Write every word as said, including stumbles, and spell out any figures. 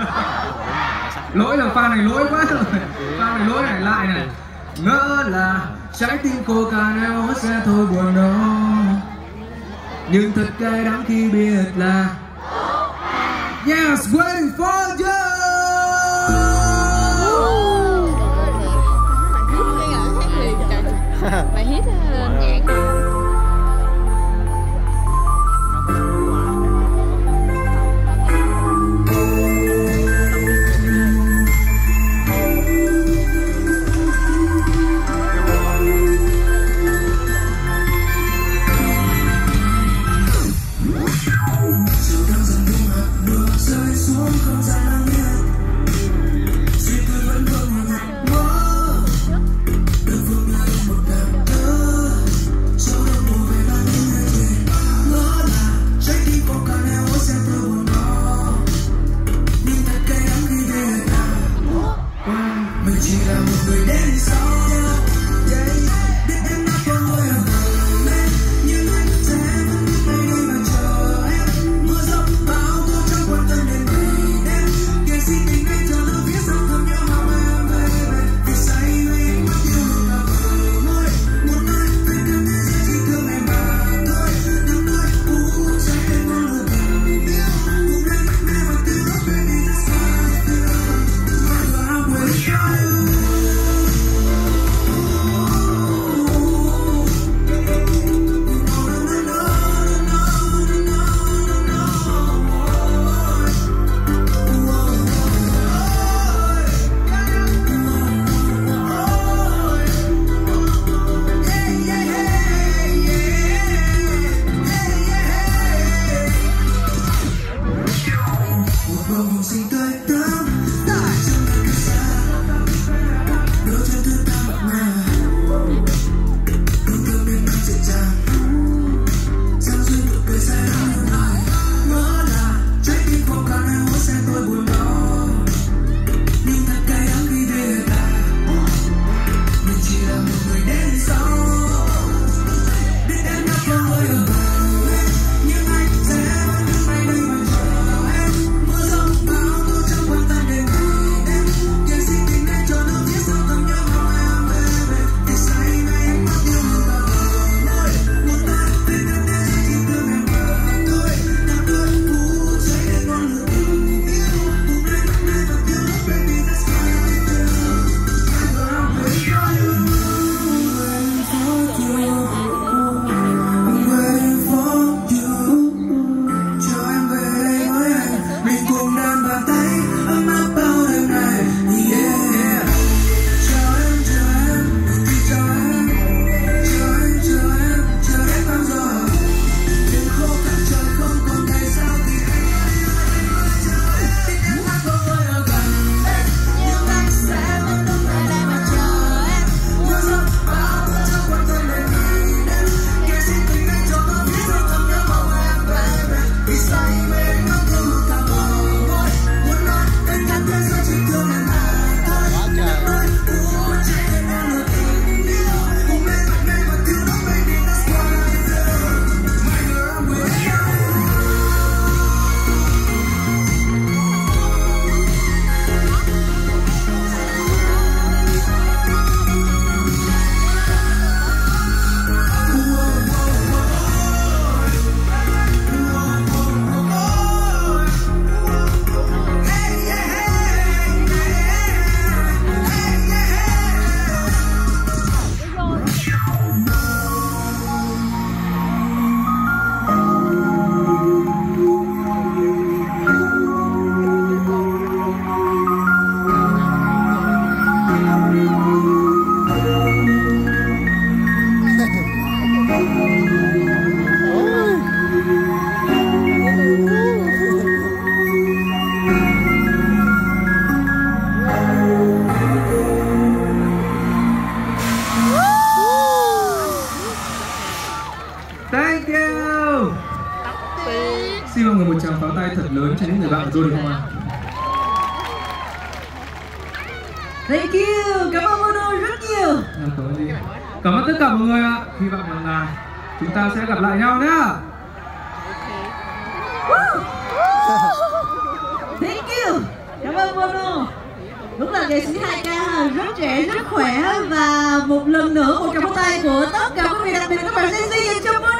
Lỗi rồi, pha này lỗi quá rồi. Pha này lỗi này lại này. Ngỡ là trái tim cô cả neo sẽ thôi buồn đó, nhưng thật cay đắng khi biết là yes, waiting for you. Bài hit nhạc. Xin mọi người một tràng pháo tay thật lớn cho những người bạn của tôi được không ạ? Thank you, cảm ơn Mono rất nhiều. Cảm ơn, cảm ơn tất cả mọi người ạ. Hy vọng rằng là chúng ta sẽ gặp lại nhau nhé. Thank you. Mono. Đúng là nghệ sĩ hai ca rất trẻ, rất khỏe. Và một lần nữa một tràng pháo tay của tất cả quý vị, đặc biệt là các bạn Gen Z dành cho Mono.